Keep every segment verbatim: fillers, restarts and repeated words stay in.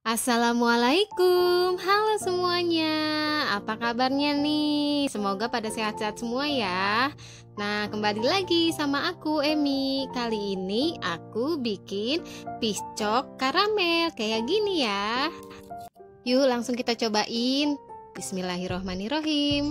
Assalamualaikum, halo semuanya. Apa kabarnya nih? Semoga pada sehat-sehat semua ya. Nah, kembali lagi sama aku Emi. Kali ini aku bikin piscok karamel kayak gini ya. Yuk langsung kita cobain. Bismillahirrohmanirrohim.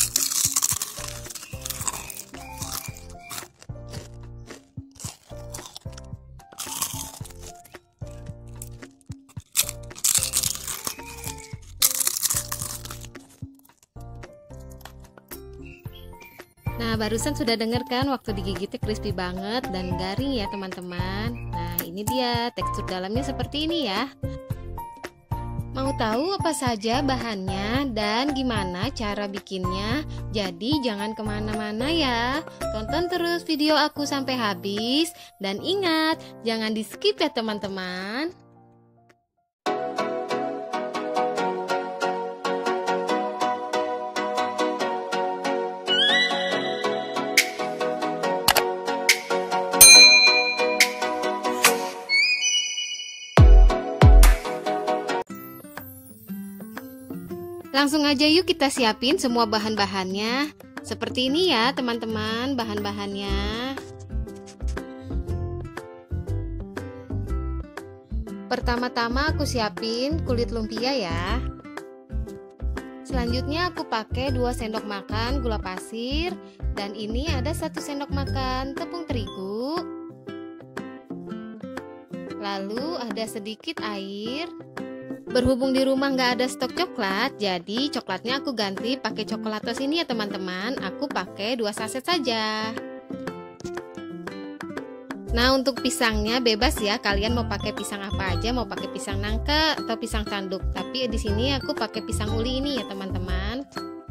Nah, barusan sudah denger kan waktu digigitnya crispy banget dan garing ya teman-teman. Nah, ini dia tekstur dalamnya seperti ini ya. Mau tahu apa saja bahannya dan gimana cara bikinnya? Jadi jangan kemana-mana ya. Tonton terus video aku sampai habis. Dan ingat, jangan di skip ya teman-teman. Langsung aja yuk kita siapin semua bahan-bahannya. Seperti ini ya teman-teman bahan-bahannya. Pertama-tama aku siapin kulit lumpia ya. Selanjutnya aku pakai dua sendok makan gula pasir. Dan ini ada satu sendok makan tepung terigu. Lalu ada sedikit air. Berhubung di rumah nggak ada stok coklat, jadi coklatnya aku ganti pakai coklatos ini ya teman-teman. Aku pakai dua saset saja. Nah, untuk pisangnya bebas ya. Kalian mau pakai pisang apa aja, mau pakai pisang nangka atau pisang tanduk. Tapi di sini aku pakai pisang uli ini ya teman-teman.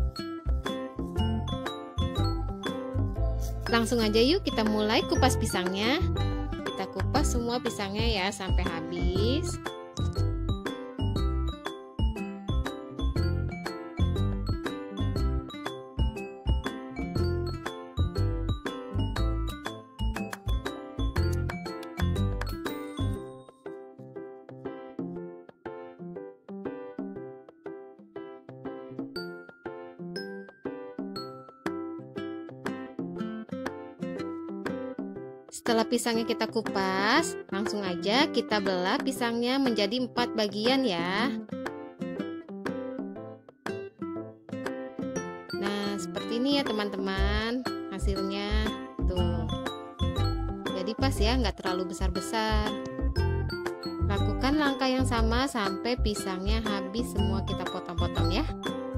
Langsung aja yuk kita mulai kupas pisangnya. Kita kupas semua pisangnya ya sampai habis. Setelah pisangnya kita kupas, langsung aja kita belah pisangnya menjadi empat bagian ya. Nah, seperti ini ya teman-teman hasilnya. Tuh. Jadi pas ya, nggak terlalu besar-besar. Lakukan langkah yang sama sampai pisangnya habis semua kita potong-potong ya.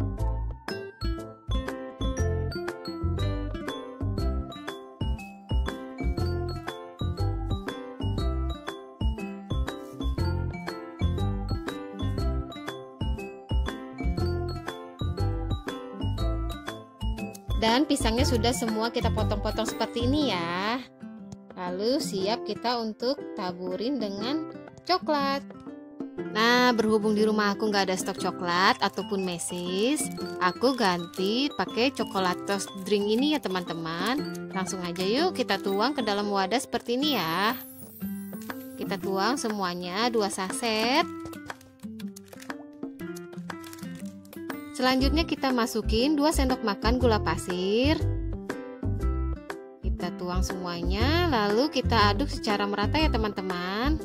Dan pisangnya sudah semua kita potong-potong seperti ini ya. Lalu siap kita untuk taburin dengan coklat. Nah, berhubung di rumah aku nggak ada stok coklat ataupun mesis, aku ganti pakai coklatos drink ini ya teman-teman. Langsung aja yuk kita tuang ke dalam wadah seperti ini ya. Kita tuang semuanya dua saset. Selanjutnya kita masukin dua sendok makan gula pasir. Kita tuang semuanya, lalu kita aduk secara merata ya teman-teman.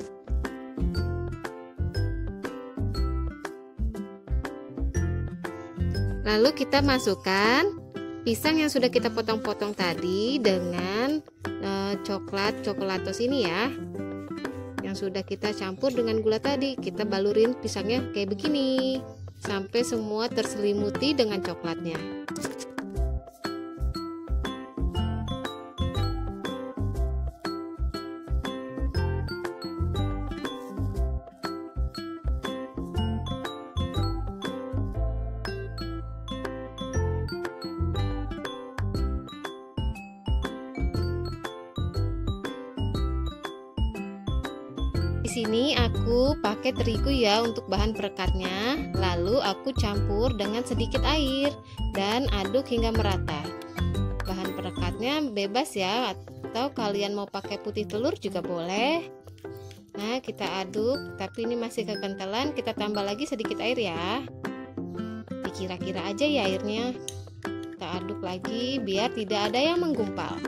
Lalu kita masukkan pisang yang sudah kita potong-potong tadi dengan e, coklat coklatos ini ya. Yang sudah kita campur dengan gula tadi. Kita balurin pisangnya kayak begini sampai semua terselimuti dengan coklatnya. Di sini aku pakai terigu ya untuk bahan perekatnya. Lalu aku campur dengan sedikit air dan aduk hingga merata. Bahan perekatnya bebas ya, atau kalian mau pakai putih telur juga boleh. Nah, kita aduk, tapi ini masih kekentalan, kita tambah lagi sedikit air ya. Dikira-kira aja ya airnya. Kita aduk lagi biar tidak ada yang menggumpal.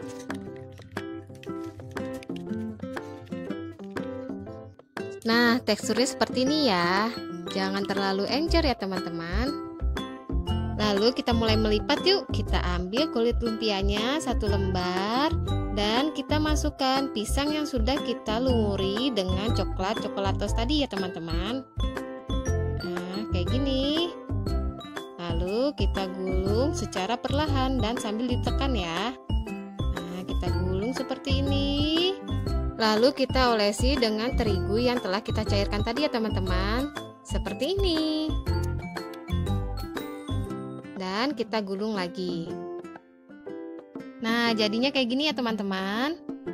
Nah, teksturnya seperti ini ya. Jangan terlalu encer ya teman-teman. Lalu kita mulai melipat yuk. Kita ambil kulit lumpianya satu lembar. Dan kita masukkan pisang yang sudah kita lumuri dengan coklat coklatos tadi ya teman-teman. Nah, kayak gini. Lalu kita gulung secara perlahan dan sambil ditekan ya. Nah, kita gulung seperti ini. Lalu kita olesi dengan terigu yang telah kita cairkan tadi ya teman-teman. Seperti ini. Dan kita gulung lagi. Nah, jadinya kayak gini ya teman-teman.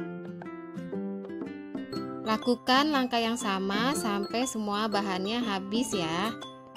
Lakukan langkah yang sama sampai semua bahannya habis ya.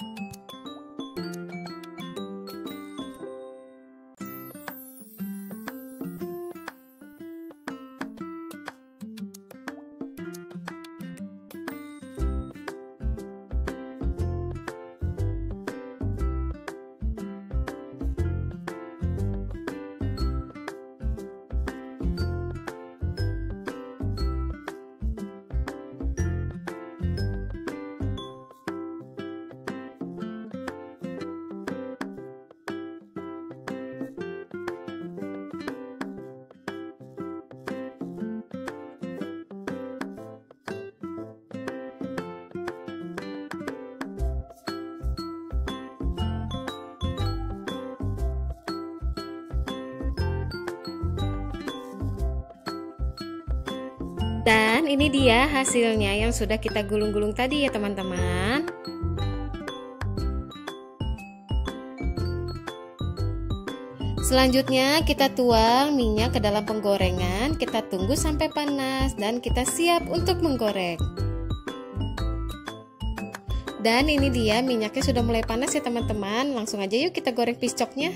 Dan ini dia hasilnya yang sudah kita gulung-gulung tadi ya teman-teman. Selanjutnya kita tuang minyak ke dalam penggorengan. Kita tunggu sampai panas dan kita siap untuk menggoreng. Dan ini dia minyaknya sudah mulai panas ya teman-teman. Langsung aja yuk kita goreng piscoknya.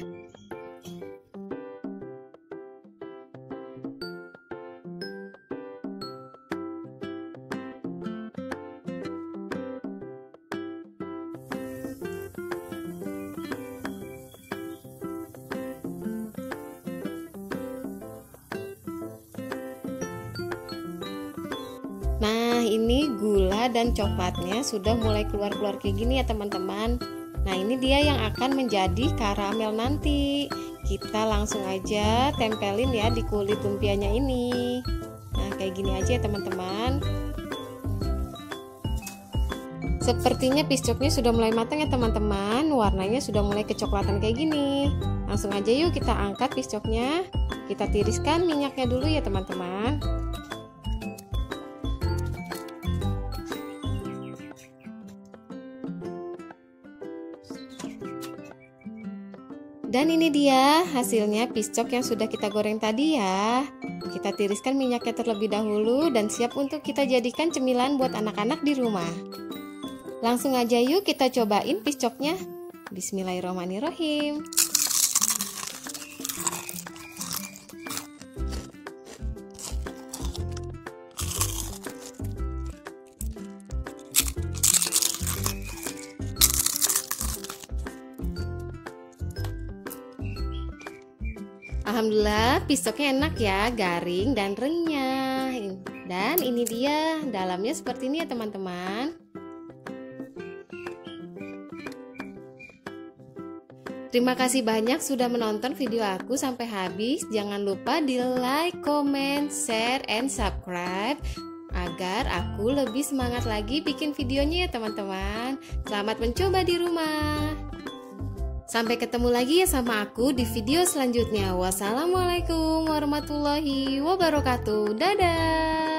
Nah, ini gula dan coklatnya sudah mulai keluar-keluar kayak gini ya teman-teman. Nah, ini dia yang akan menjadi karamel nanti. Kita langsung aja tempelin ya di kulit lumpianya ini. Nah, kayak gini aja ya teman-teman. Sepertinya piscoknya sudah mulai matang ya teman-teman. Warnanya sudah mulai kecoklatan kayak gini. Langsung aja yuk kita angkat piscoknya. Kita tiriskan minyaknya dulu ya teman-teman. Dan ini dia hasilnya piscok yang sudah kita goreng tadi ya. Kita tiriskan minyaknya terlebih dahulu dan siap untuk kita jadikan cemilan buat anak-anak di rumah. Langsung aja yuk kita cobain piscoknya. Bismillahirrahmanirrahim. Alhamdulillah piscoknya enak ya, garing dan renyah. Dan ini dia dalamnya seperti ini ya teman-teman. Terima kasih banyak sudah menonton video aku sampai habis. Jangan lupa di like, comment, share, and subscribe agar aku lebih semangat lagi bikin videonya ya teman-teman. Selamat mencoba di rumah. Sampai ketemu lagi ya sama aku di video selanjutnya. Wassalamualaikum warahmatullahi wabarakatuh. Dadah.